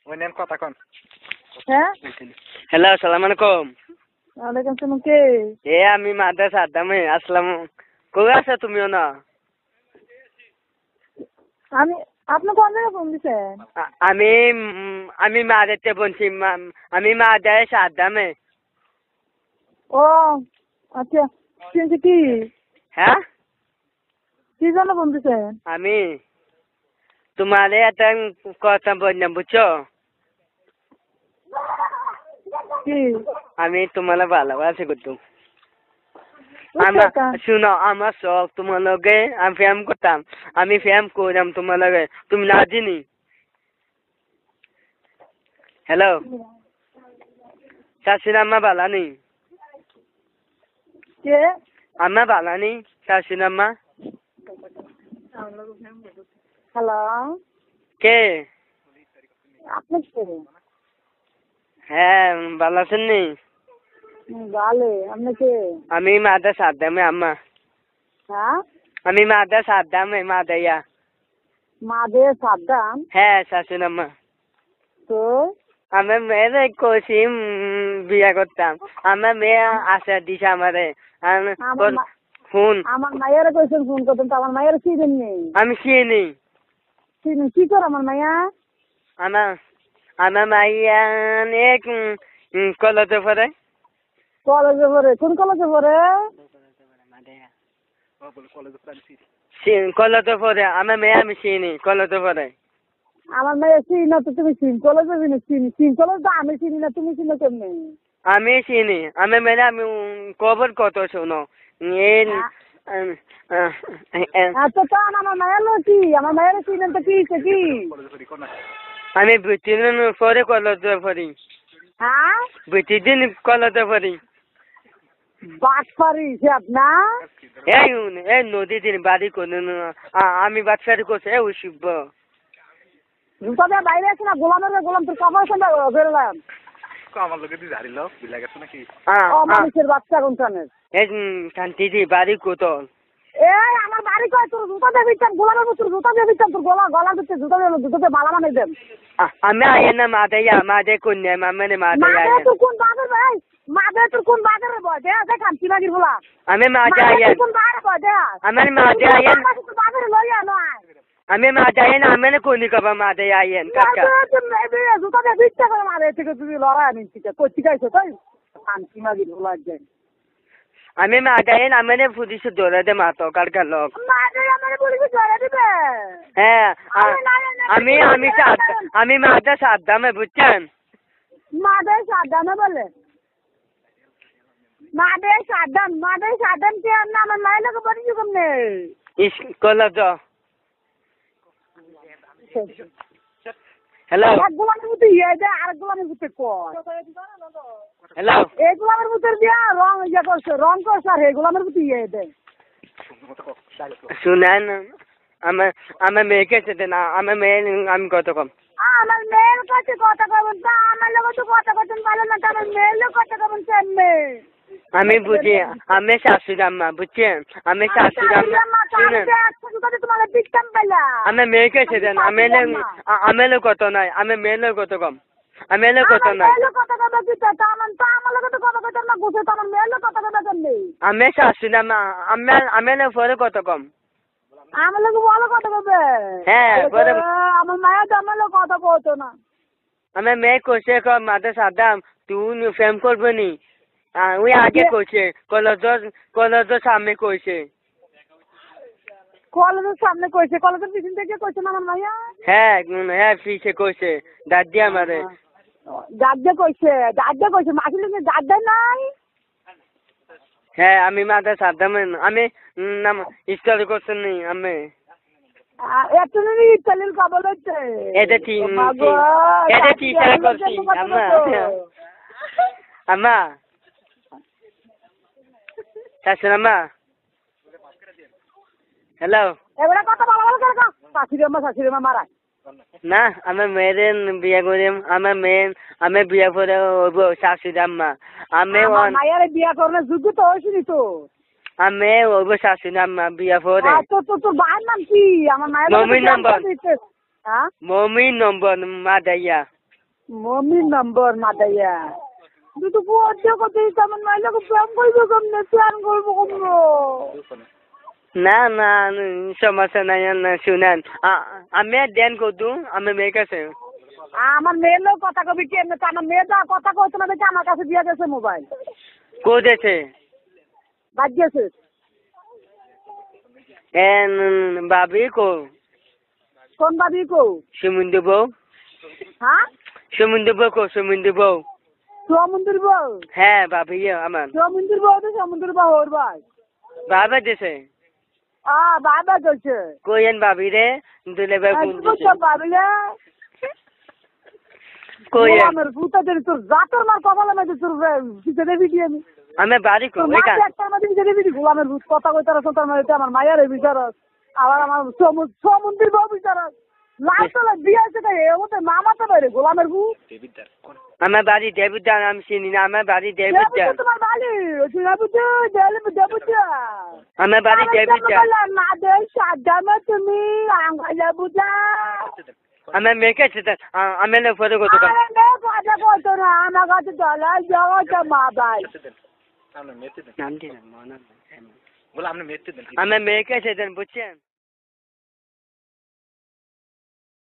হ্যাঁ হ্যালো আসসালামু আলাইকুম। ওয়ালাইকুম আসসালাম। কে? আমি মাদ্রাসা আদামে আসলাম। কই আছো তুমিও না? আমি আপনি কোন জায়গায় ফোন দিছেন? আমি আমি মাদারতে বলছি, আমি মাদ্রাসা আদামে। ও আচ্ছা, শুনছি কি হ্যাঁ কি জন্য ফোন দিছেন? আমি তোমারে একটা কথা বললাম, বুঝছো? কি? আমি তোমার ভালোবাসি করতো। বুঝছো? শুনো, আমার শখ তোমার লগে আমি ফ্যাম করতাম। আমি ফ্যাম করলাম তোমার লগে, তুমি না চিনি। হ্যালো শাশুড়ি আম্মা ভালো নেই? কে? আম্মা ভালো নেই শাশুড়ি আম্মা? হ্যালো, কে? আপনি কে? হ্যাঁ ভালো আছেন নি? ভালো। আপনি কে? আমি মাদ্রাসা আদামে আম্মা। হ্যাঁ, আমি মাদ্রাসা আদামে মাদাইয়া। মাদে সাদ্দাম। হ্যাঁ শাশুড়ি আম্মা। তো আমি মেয়েরে কইছি বিয়া করতাম। আমার মেয়ে আশা দিছে আমারে। ফোন আমার মায়ের কইছেন ফোন করতেন, তো আমার মায়ের চিনেন নেই। আমি চিনি। চিনেন কি করে আমার মাইয়া? আমার আমার মাইয়া অনেক কলেজে পড়ে। কলেজে পড়ে? কোন কলেজে পড়ে? কলেজে পড়ে আমার মেয়ে, আমি চিনি কলেজে পড়ে। আমার মেয়ে চিনি না তো তুমি চিন কলেজে চিনি? চিন কলেজ তো আমি চিনি না, তুমি চিনো কেমনি? আমি চিনি আমি মেয়ে, আমি খবর কত শোনো। আচ্ছা, তো আমার মায়ের কি? আমার মায়ের চিনেন তো কি কি? আমি বুঝছিলাম পরে কলেজে পড়ি। হ্যাঁ, বুঝছিদিন কলেজে পড়ি। বাটপারি সে আপনার? এই নদী দিন বাড়ি কোন আমি বাচ্চারি করছি ওই শিব। জুতা দিয়ে বাইরে আছে না, গোলাম তোর কাপড় সঙ্গে বেরোলাম। আমার লোকে দিয়ে ঝাড়ি লোক বিলা গেছে নাকি? মানুষের বাচ্চা কোনখানে? এই শান্তি বাড়ি কোতল। এই আমার বাড়ি কয়, তোর জুতা দিয়ে বিচ্ছাম, গোলামের তোর জুতা দিয়ে বিচ্ছাম, তোর গলা দিচ্ছে জুতা দিয়ে বালা বানাই দেন। আমি আইন না মাদাইয়া মাদে কন্যা মামানে মাদাইয়া। তোর কোন বাজার ভাই? মাদে তোর কোন বাজারে বয় দে? দেখান কি বাগির বলা। আমি মাদে আইন। কোন বাজারে বয় দে? আমার মাদে আইন। বাজারে লইয়া নয়। আমি মাদে আইন, আমি কোনি কবা মাদে আইন কাকা। জুতা দিয়ে বিচ্ছা করে মারে থেকে তুমি লড়াই নিচ্ছি কই গাইছো তাই? শান্তি মাগির বলা যায়। আমি মাদে আইন, আমি পুলিশ ধরে দে মাতো কারকার লোক। মাদে আমারে পুলিশ ধরে দিবে? হ্যাঁ আমি মাদে সাদ্দামে, বুঝছেন? মাদে সাদ্দামে বলে? মাদে সাদ্দাম কে? আমার মায়ের লোক বলি কেমনে? কলেজ। হ্যালো এক গোলামের মতো ইয়ে দে, আর গোলামের মতো কর। হ্যালো এই গোলামের মতো দিয়া রং করছে, আর এই গোলামের মতো ইয়ে দে। শুনেন, আমার মেয়েকে চেতে না, আমার মেয়ে আমি কত কম। আমার মেয়ের কাছে কথা কবেন তা আমার লোক তো কথা বলতেন ভালো না, আমার মেয়ের লোক কথা কবেন কেমনে? আমি বুঝি, আমি শাশুড়ি আম্মা, বুঝছেন? আমি শাশুড়ি আম্মা। শুনেন, আমার মেয়েকে চেতেন, আমি কত নাই, আমি মেয়ের কত কম, আমি কত নাই। আমি শাশুড়ি আম্মা, আমি পরে কত কম। আমার লোক বলো কথা কবে? হ্যাঁ আমার মায়ের তো আমার লোক কথা বলতো না। আমার মেয়ে কইছে মাদে সাদ্দাম তুই ফেম করবে নি। ওই আগে কইছে কলেজের সামনে কইছে। কলেজের সামনে কইছে? কলেজের পিছন থেকে কইছে না আমার মাইয়া? হ্যাঁ পিছে কইছে দাদি আমারে। দাদা কইছে মাসির লোক দাদা নাই? হ্যাঁ আমি মাদে সাদ্দাম, আমি নাম স্টাডি করছেন নি আমি। এত নিনি ইতালির কবল হচ্ছে। এটা টিচার করছি আম্মা শাশুড়ি আম্মা। হ্যালো এবারে কথা বলা বলো কেন? শাশুড়ি আম্মা মারা না, আমার মেয়েরে বিয়ে করিম, আমি বিয়ে করে শাশুড়ি আম্মা। আমি মায়ের বিয়া করার যোগ্য তো হয়েছিনি তো। আমি শাশুড়ি আম্মা বিয়ে করে। তোর ভাইয়ের নাম কি? আমার মায়ের মমিন নম্বর হ্যাঁ মমিন নম্বর মাদাইয়া। মমির নম্বর মাদাইয়া তুই তো বুঝছো কত তেমন মাইলে প্রেম করবো কেমনে প্ল্যান করবো কমলো না না সমস্যা নাই না শুনেন আমি দেন কদু আমি মেয়ে কাছে আমার মেয়ের লোক কথা কবি কেমনে তো আমার মেয়ে যা কথা কইছে না দেখে আমার কাছে দিয়ে গেছে মোবাইল কোদেছে বাদ গেছে ভাবি কো কোন বাবি কো সমুদ্র বউ হ্যাঁ সমুদ্র বউ কো সমুদ্র বউ সমুদ্র বউ হ্যাঁ ভাবি আমার সমুদ্র বউ তো সমুদ্র বউ ওর ভাই বাবা দেশে বাবা গেছে কোয়েন ভাবি রে দুলে ভাই কোন দেশে ভাবিলে কোয়েন আমার ভূতাদের তোর জাতর মার কপালে মেঝে তোর দিতে দেবি কি আমি বাড়ি কো তোর মাঝে একটা মাঝে দিতে দেবি গোলামের ভূত কথা কইতার তোর মাঝে আমার মায়ের বিচারস আবার আমার সমুদ্র বউ বিচারস লাস্টে বিয়ে আছে তাই এমতে মামা তো বাইরে গোলামের ভূত আমার বাড়ি দেবুদ্দার আমি চিনি না আমার বাড়ি দেবুদ্দার তোমার বালি দেবুদ্দার আমার বাড়ি দেবুদ্দার না দে সাজামে তুমি আঙ্গালে বুঝা আমার মেয়েকে আমি ফটো করতে আরে মেয়ে কথা কইতো না আমার কাছে চলে যাওয়া মা ভাই নাম দিন বলে আপনি মেয়েতে দেন আমার মেয়েকে সেদিন বুঝছেন